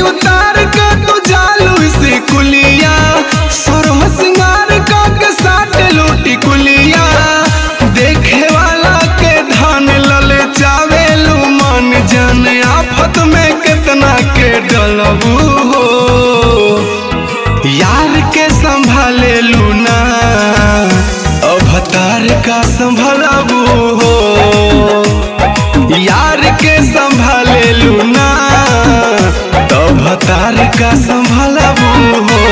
उतार के तू जालू से कुलिया सरह सिंगार का के साथ लूटी कुलिया देखे वाला के धान लले चावेलू मन जन आफत में कितना के डलबू हो यार के संभाले लूना अवतार का संभलबू हो यार के संभाले लूना अवतार का संभलबू हो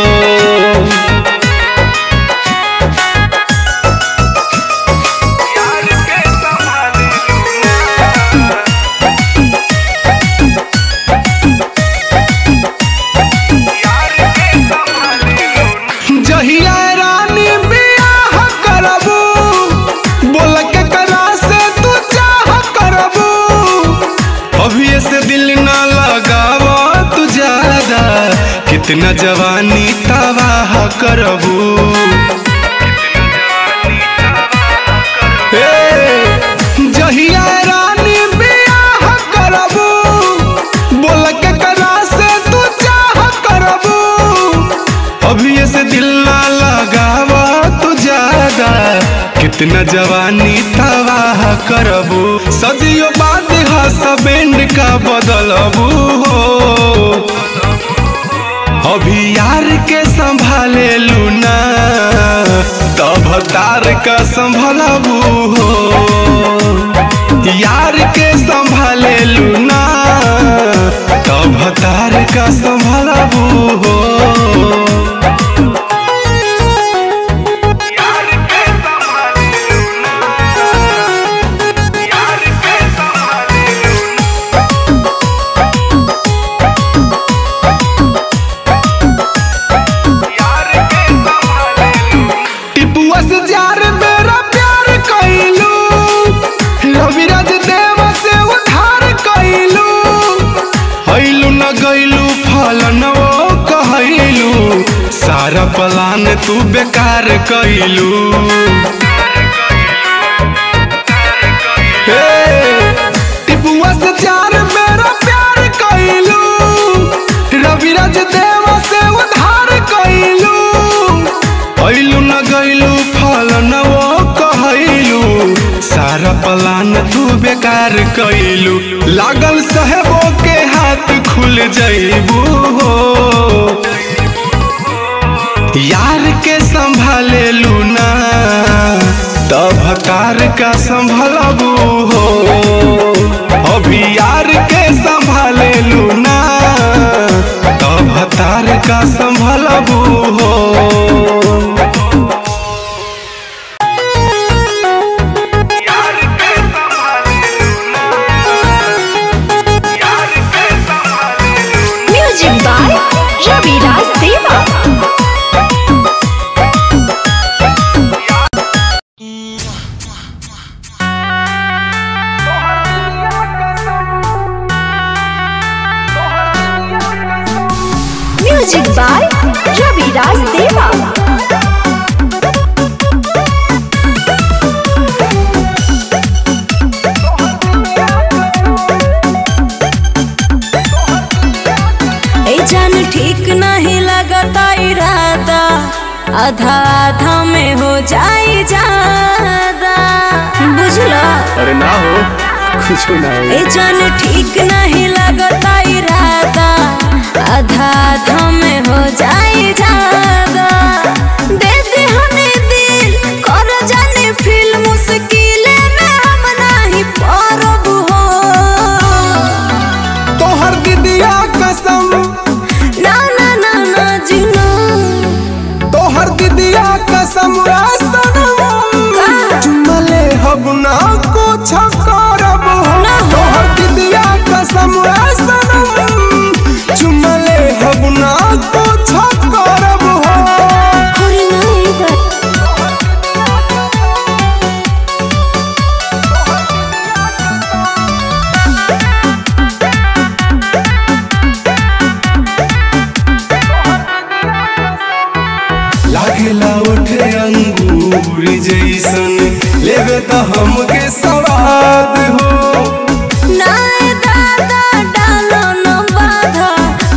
से दिल ना लगावा तू ज्यादा कितना जवानी तबाह करबू जहिया रानी बियाह करबू बोल के करा से तू चाह करबू अभी से दिल ना लगावा तू ज्यादा कितना जवानी तबाह करबू सदियों बाद बैंड का बदलबू हो अभी यार के संभाले लूना तब तार का संभलबू हो यार के संभाले लूना तब तार का संभलबू हो सारा प्लान तू बेकार कइलू टिपुआ से चार मेरा प्यार कइलू रविराज देव से उधार कइलू अइलू न गइलू फल न वो कहलू सारा प्लान तू बेकार कइलू लागल साहेबो के हाथ खुल जइबू हो यार के संभाले लूना तब तार का संभलबू हो अभी यार के संभाले लूना तब तार का संभलबू हो म्यूजिक बाय रविराज देवा। म्यूजिक बाय रविराज देवा। ए जान ठीक नहीं लगता इरादा आधा आधा में हो जाए ज्यादा बुझला अरे ना हो कुछ ना हो ए जान ठीक नहीं लगता इरादा आधा आधा में हो जाए ज्यादा दे दे हमें दिल कर जाने फील मुश्किल में हम नहीं पारब हो तोहर दीदिया कसम ना ना ना ना जीना तोहर दीदिया कसम चुमले हब ना कुछ करब तोहर दीदिया कसम चुमले हब ना कुछ करब लागेला उठे अंगूर जैसन लेवे तो हमके स्वाद हो ना दादा डालो न बाधा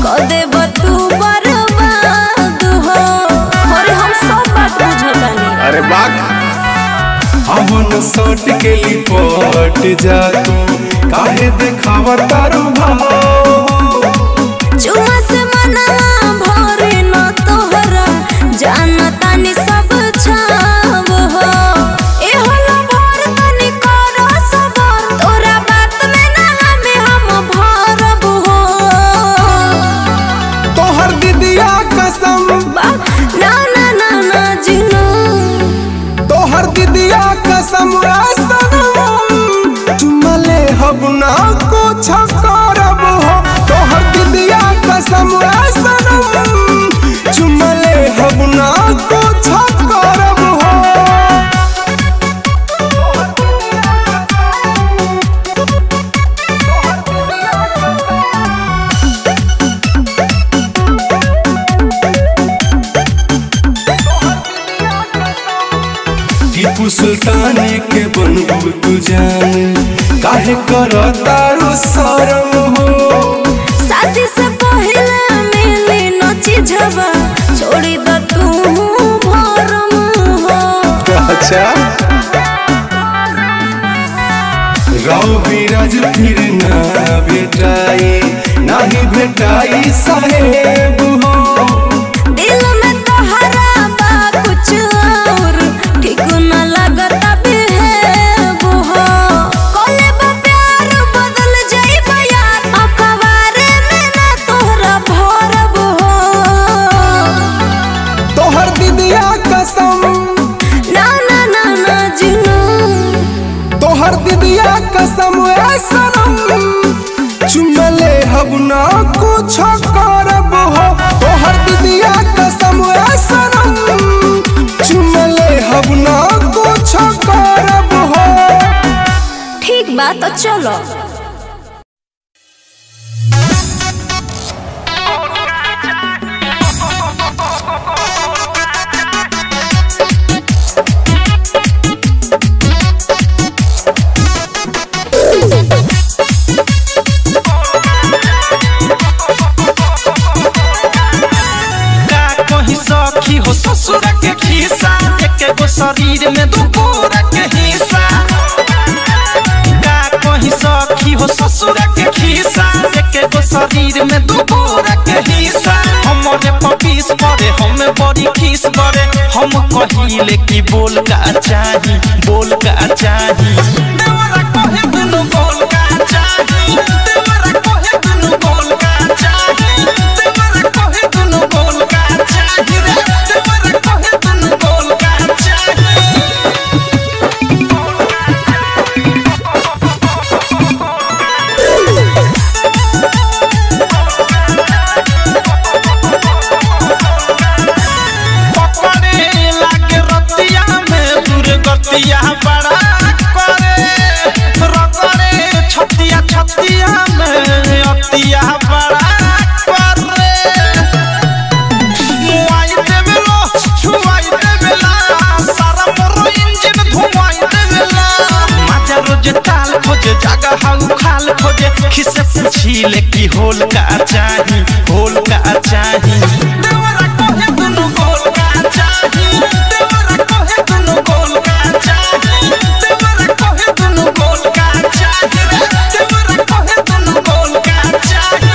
आवन सट के लिपट जा तू काहे देखावा तारू भाव चुमा से मनवा भरे न तोहरा जानता नि सब छाव हो ए होला भर तनी करो सबर तोरा बात में ना हम भरब हो तोहर दीदिया कसम ना ना ना ना जिनो तोहर दीदिया कसम चुमले हब ना कुछ करब हो तोहर दीदिया कसम चुमले हब ना कुछ करब हो टीपू सुल्तान के बनबू तू जान काहे करतारू शरम हो शादी से पहले मिली न चीजवा छोड़ी द तू भरम हो अच्छा गाँव बिराज फिर ना भेटाई नहीं भेटाई साहेब हो दिल में तोहरा बा कुछ और ठीक न लगता बेहेब हो कोले बा प्यार बदल जाइब यार अखबारे में ना तोहरा भरब हो तोहर दीदिया कसम ना ना ना ना जिनू तोहर दीदिया कसम चुमले हब ना कुछ करब हो तोहर दीदिया कसम चुमले हब ना कुछ करब हो ठीक बात तो चलो हो ससुर के खिस्सा एक गो शरीर में दू गोरा के हिस्सा का कहीं सखी हो ससुर के खिस्सा एक गो शरीर में दू गोरा के हिस्सा हमरे पपीस पड़े हम बड़ी खीस पड़े हम कहिले कि बोल का चाही देवरा कहे दुनु बोल का चाही देवरा कहे दुनु बोल का चाही देवरा कहे दुनु बोल का चाही देवरा कहे दुनु बोल का चाही पकड़े लागे रतिया में दुर्गतिया बड़ा करे रगड़े छतिया छतिया में अतिया बड़ा करे मुआई देवेला छुआई देवेला सारा मोर इंजन धुआई देवेला माजा रोज ताल खोजे जगह हाउ खाल खोजे खिसे पूछीले कि होल का चाही देवरा कहे दुनु गोल का चाही देवरा कहे दुनु गोल का चाही देवरा कहे दुनु गोल का चाही देवरा कहे दुनु गोल का चाही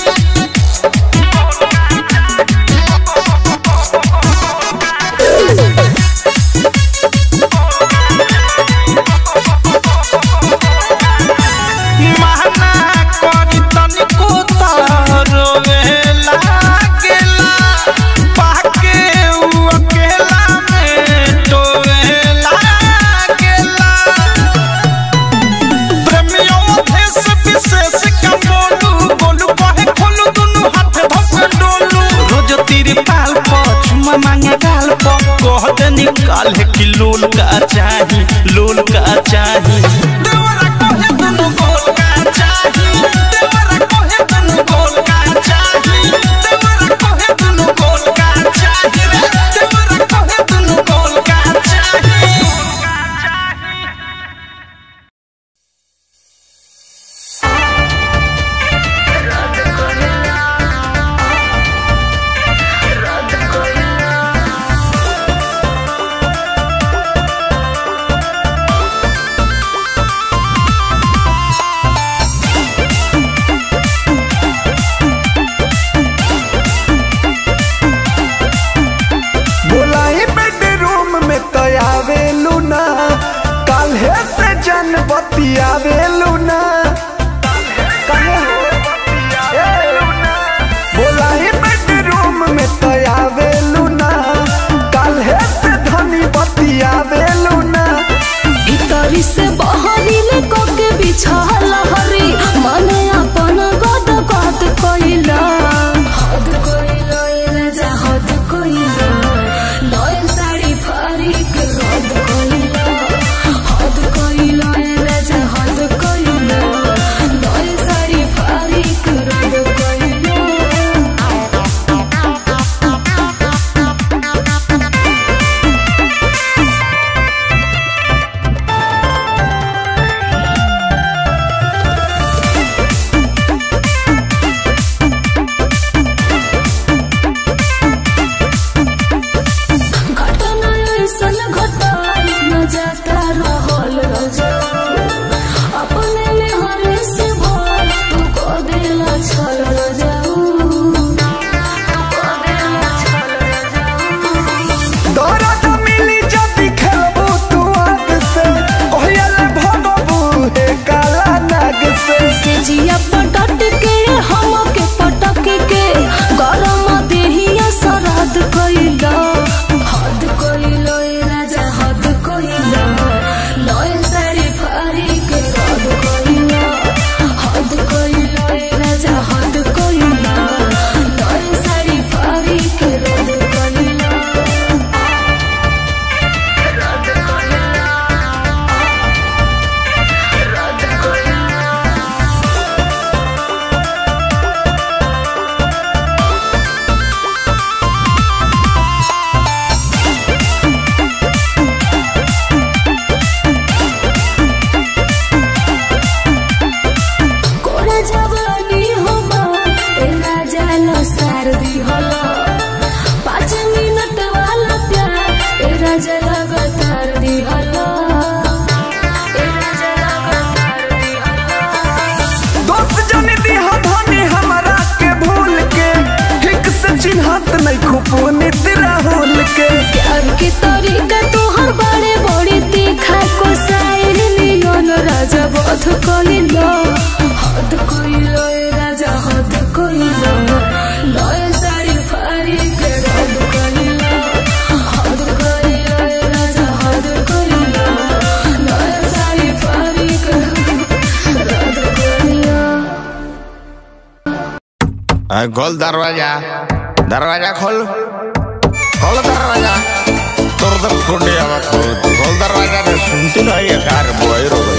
महना करी तनिको रोवे लागेला पाके उ अकेला में टोवे लागेला प्रेमियों देश विशेष का बोलू कहे खोलू दुनु हाथ धक डोलू रोज तेरे पाल पर चुमा मांगे गाल पर कह दे निकाल है कि लोल का चाही देवरा कहे दुनु गोल का चाही देवरा कहे दुनु गोल का चाही देवरा कहे दुनु गोल का चाही देवरा कहे दुनु गोल का चाही बतियावेलू ना बोला ही बेडरूम में तो आवेलू ना काल्हे से धनी बतियावेलू ना भीतरी से बहरी ले कोके बिछाल हरी मने अपन गद गद कोइला हद कोइला ए राजा हद कोइला नय साड़ी फारी के रद कोइला हद कोइला ए राजा हद कोइला नय साड़ी फारी के रद कोइला नहीं खुपुनित राहुल के प्यार के तरीका तोहर बड़े बड़े देखा को साइल नियन राजा बध कोइलो हद कोइलो ए राजा हद कोइलो नय साड़ी फारी के रद कोइलो हद कोइलो ए राजा हद कोइलो नय साड़ी फारी के रद कोइलो खोल दरवाजा दरवाजा खोल खोल दरवाजा तोर तो कुंडी आवाज खोल दरवाजा रे सुनती नहीं है कार बोई रो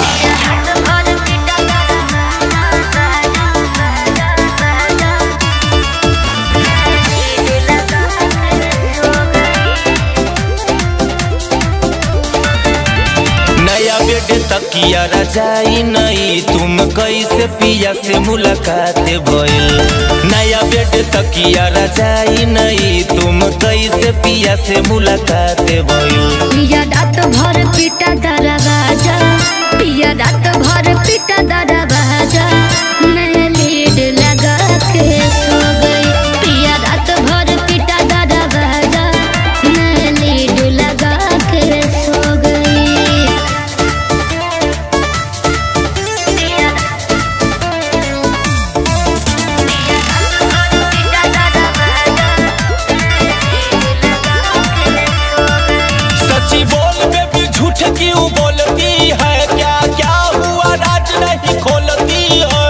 नया बेटे तकिया रजाई नहीं तुम कैसे पिया से मुलाकात भइल नया बेटे तकिया रजाई नहीं तुम कैसे पिया से मुलाकात भइल पिया रात भर पीटा दरवाजा पिया रात भर पीटा दरवाजा मैं लीड लगा के सो गई पिया रात भर पीटा दरवाजा मैं लीड लगा के सो गई सच्ची बोल बेबी झूठ क्यों बोलती है क्या क्या हुआ राज नहीं खोलती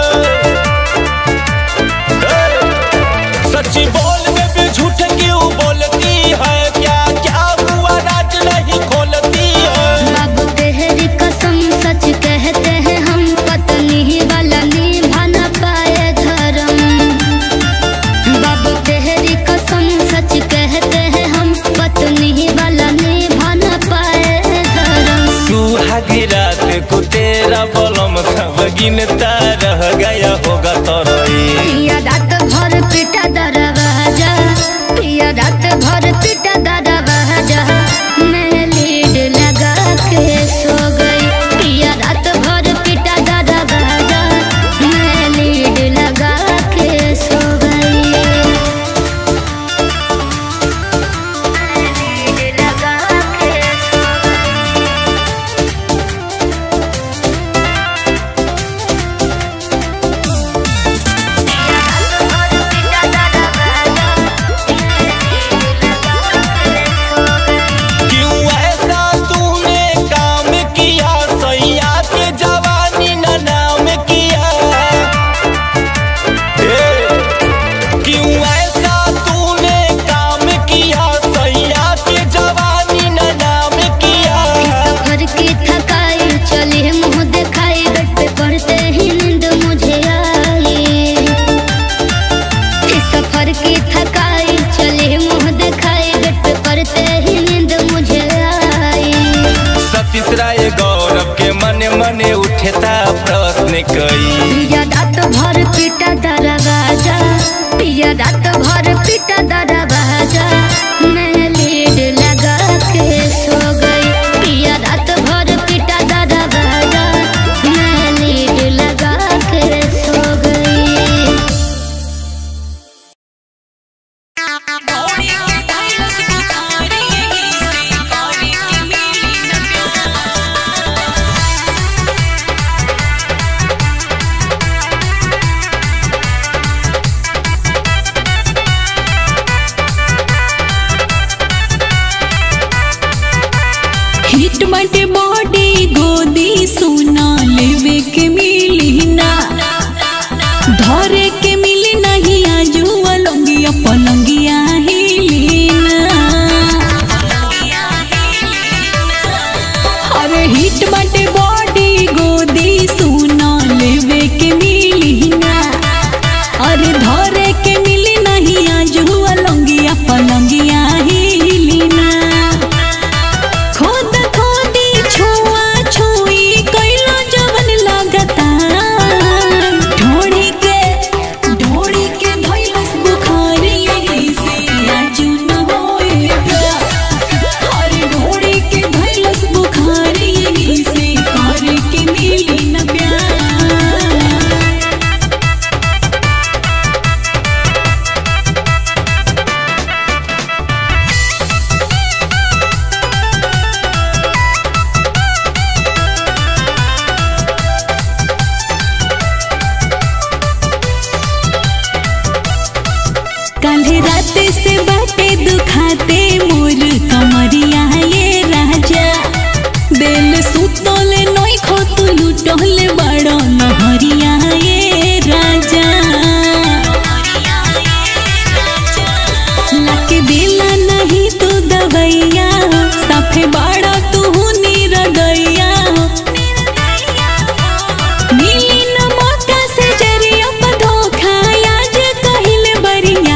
है सच्ची बोल बेबी झूठ क्यों बोलती है क्या क्या हुआ राज नहीं खोलती है बाबू तेरी कसम सच कहते हैं हम पत्नी वाला निभा न पाए धर्म बाबू तेरी कसम सच कहते हैं हम पत्नी वाला निभा न पाए धर्म सुहागी रात को तेरा बलम सब गिनता रह गया होगा तोरई पिया रात भर पीटा दरवाजा पिया रात भर पीटा दरवाजा मैं लीड लगा के सो गई पिया रात भर पीटा दरवाजा मैं लीड लगा के सो गई लीड लगा के सो गई में कई। पिया रात भर पीटा दरवाजा, पिया रात भर पीटा दरवाजा, मैं लीड लगा के सो गई। पिया रात भर पीटा दरवाजा, मैं लीड लगा के सो गई। हिट बाटे बॉडी गोदी सुना लेवे के मिली ना, धरे के मिली नहीं आजू अलंगिया पलंगिया हिली ना। अरे हिट बाटे बॉडी गोदी सुना लेवे के मिली ना, अरे धरे के मिली नहीं आजू अलंगिया पलंगिया हिली ना। काल्हे राते से बाटे दुखाते मोर कमरिया ये राजा, दिल सुतले नई खो तू लुटले बड़ो नहरिया ये राजा। लाके दिला नहीं तू दवैया, साफे बड़ा तू निरदैया। मिली न मौका से जरिया पर धोखा आज कहिले बरिया।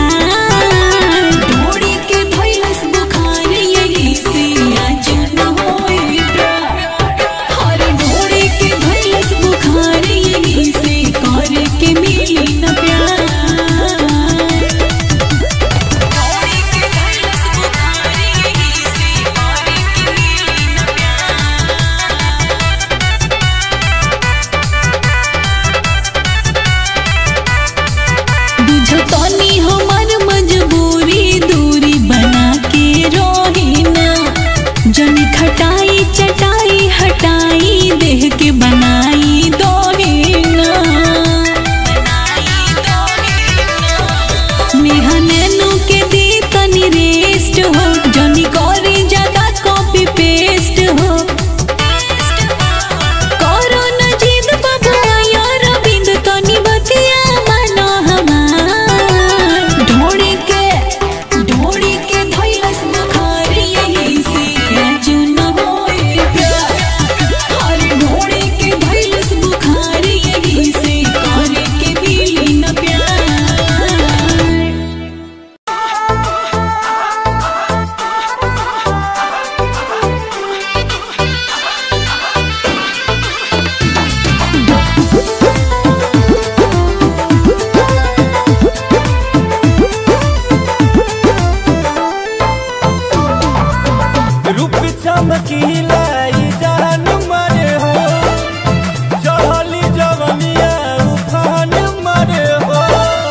तनी हमार मजबूरी दूरी बना के रोही ना, जनी खटाई चटाई हटाई देह के बनाई दोही ना। नेहा नैनू के दी तनी रेस्ट हो, जनी करी ज्यादा कॉपी पेस्ट हो। करो न जिद बबुआ यार बिंद तनी बतिया मानो हमार। ढोड़ी के धैलस बुखार यही से राजू न होए प्यार। अरे ढोड़ी के धैलस बुखार यही से करे के मिली न प्यार। रूप चमकीला ई जान मारे हो, चढ़ली जवनिया उफान मारे हो।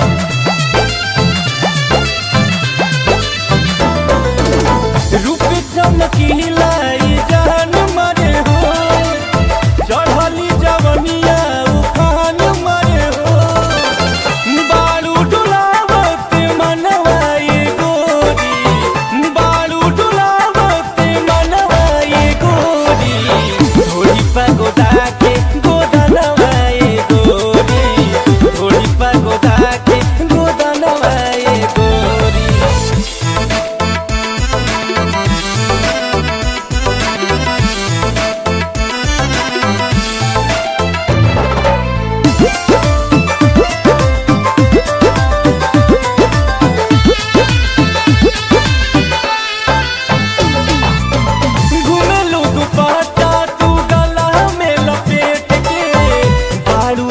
रूप चमकीला ई जान मारे हो, चढ़ली जवनिया उफान मारे हो। बालू डुलावत मनवा ये गोरी, बालू डुलावत मनवा ये गोरी। थोड़ी पगोदा के गोदनवा ये गोरी, थोड़ी पगोदा के गोदनवा ये गोरी। घूमे लोग पाटा तू गला में लपेट के, बाड़ू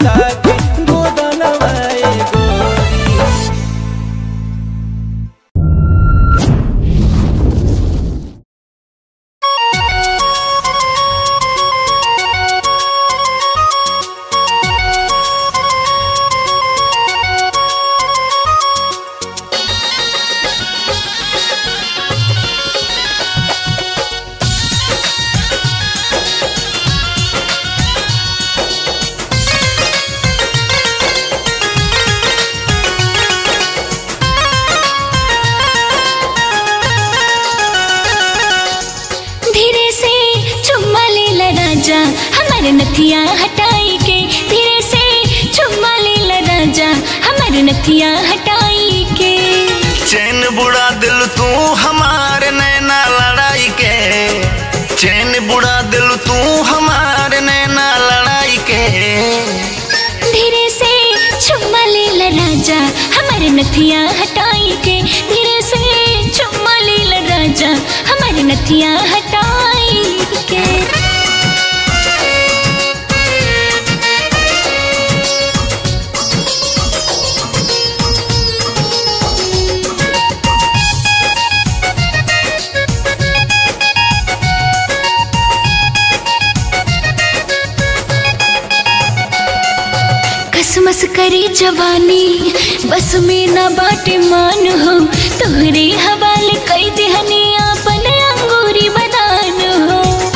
खोदा के गोदनवा ए गोरी। हमारे नथिया हटाई के धीरे से चुम्मा ले राजा हमारे नथिया हटाई के। चैन बुड़ा दिल तू हमारे नैना लड़ाई के, चैन बुड़ा दिल तू हमारे नैना लड़ाई के। धीरे से चुम्मा ले राजा हमारे नथिया हटाई के धीरे से चुम्मा ले राजा हमारे नथिया हटाई के। कसमस करी जवानी बस में न बाटे मान हो तोहरे हवाले कई दिहनी अपन अंगूरी बदान हो।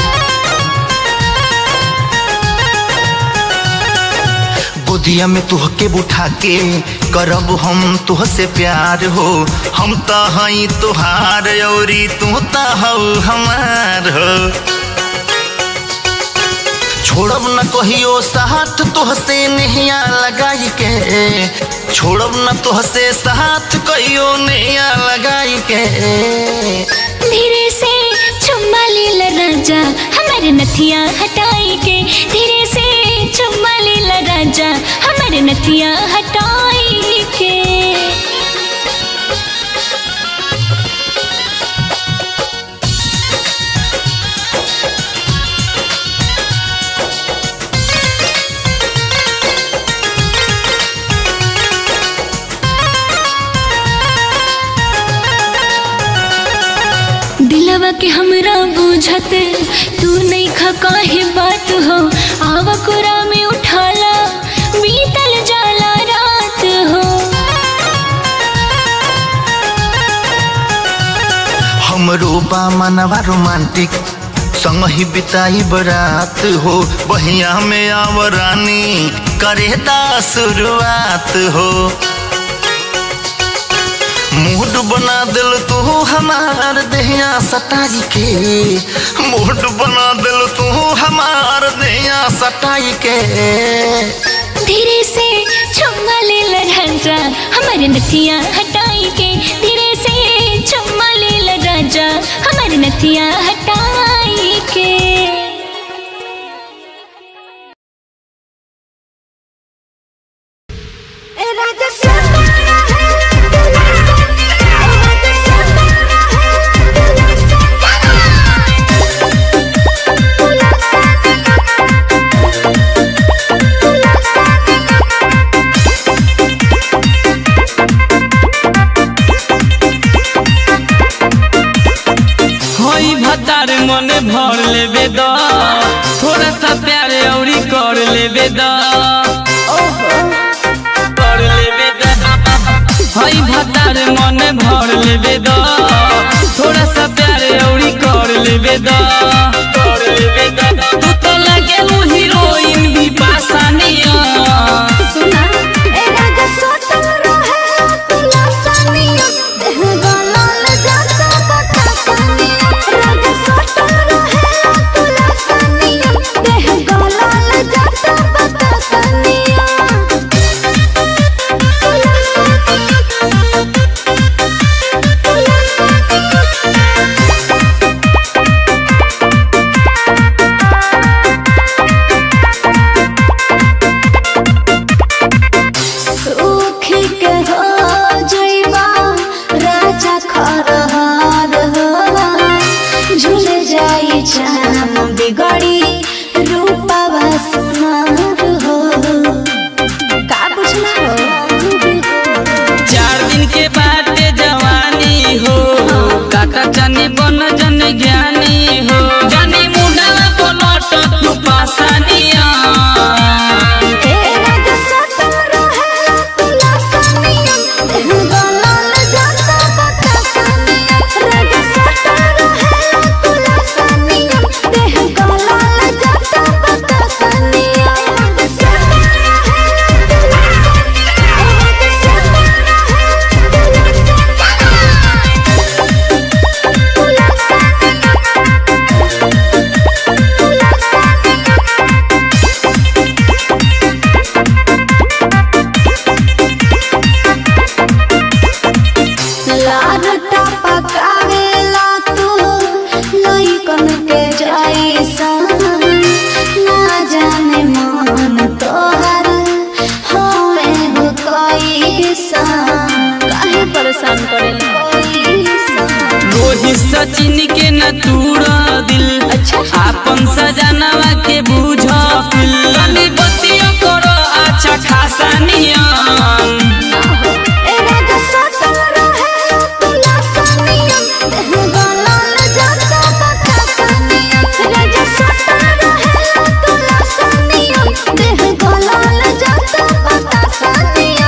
गोदिया में तुहके बुठा के करब हम तुहसे प्यार हो। हम तो हई तुहार औरी तू तो हऊ हमार हो। छोड़ब न कहियो साथ तुहसे नैया लगाई के, छोड़ब न तुहसे साथ कहियो नैया लगाई के। धीरे से चुम्मा ले राजा हमारे नथिया हटाई के धीरे से चुम्मा ले राजा हमारे नथिया हटाई के। दिलवा के हमरा बुझत तू नहीं खा काहे बात हो। आवा कुरा में उठाला बीतल जाला रात हो। हमरो बा मनवा रोमांटिक संग ही बिताई बरात हो। बहिया में आवरानी करे दा शुरुआत हो। मूड बना दिल तू हमार देहिया सटाई के, मूड बना दिल तू हमार देहिया सटाई के। धीरे से चुम्मा ले राजा हमारे नथिया हटाई के धीरे से चुम्मा ले राजा हमारे नथिया हटाई के। मन भर लेबे द थोड़ा सा प्यार औरी कर लेबे द कर लेबे द हई भतार मन भर लेबे द थोड़ा सा प्यार औरी कर लेबे द कर लेबे द। तू तो लगे वो हीरोइन भी पासानिया सुना ए राजा सोता रहे तू लासानिया देह गला ले जाता बतासानिया राजा सोता रहे तू लासानिया देह गला ले जाता बतासानिया। परेशान करेला। रोहित सचिन के न तूड़ा दिल, अच्छा आपन सजनवा के बुझ तनी बतिया करो अच्छा खासा नियम। ए राजा सटल रहे तुला सनियम, देह गलल जाता बता सनियम। राजा सटल रहे तुला सनियम, देह गलल जाता बता सनियम।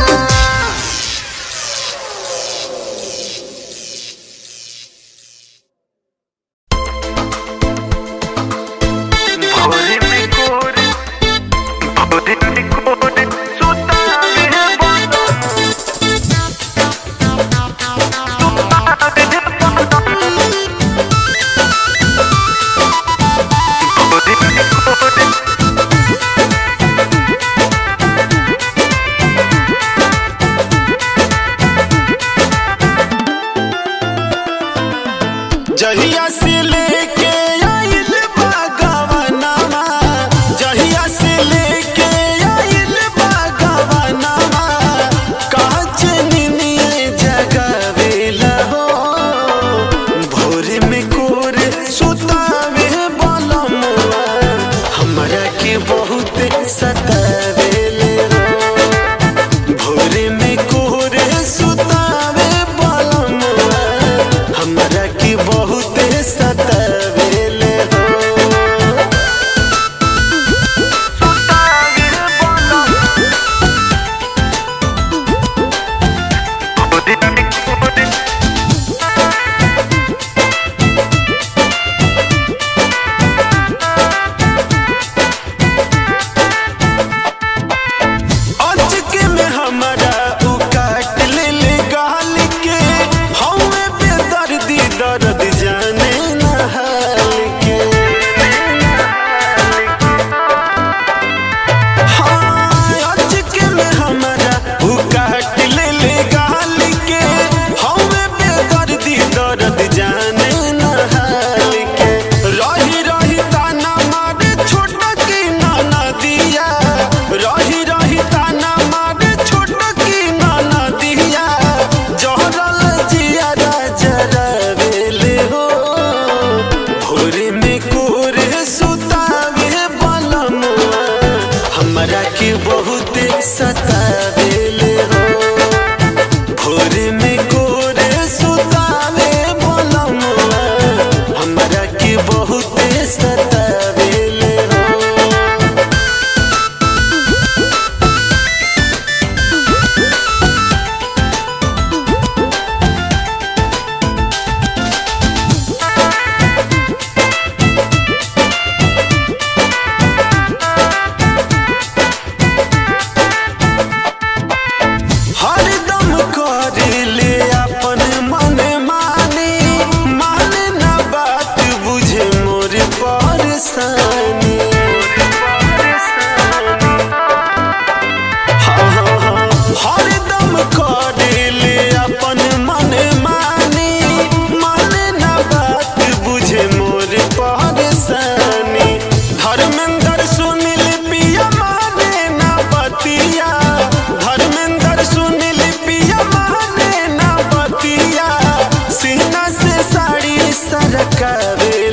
जहिया से लेके आइल बागवनमा, जहिया से लेके आइल बागवनमा, काच निनिए जगावेला हो, भोर में कोर सुतावे बलमुआ, हमरा के बहुत सतावेले हो, भोर में कोर सुतावे बलमुआ, हमरा के बहुत सतावेले हो। अचके में हमरा उ काट ले गाल के, हमें बेदर्दी दर्द जाने न हाल के। हाँ अचके में हमरा उ काट ले गाल के, हमें बेदर्दी दर्द जाने न हाल के। रही रही ताना मारे छोटा की नाना दिया, रही रही ताना मारे छोटा की नाना दिया, जहरल जिया राजा वेले हो, भोर में कोर सुतावे बलमुआ, हमरा के बहुत सतावेले हो, भोर में कोर सुतावे बलमुआ, हमरा के बहुत सतावेले हो। हरदम करेले अपन मन माने, माने ना बात बुझे मोर परेशानी। हरदम करेले अपन मन माने, माने ना बात बुझे मोर परेशानी। धर्मेंद्र सुनील पिया माने ना बतिया, धर्मेंद्र सुनील पिया माने ना बतिया, सीना से साड़ी सरकावे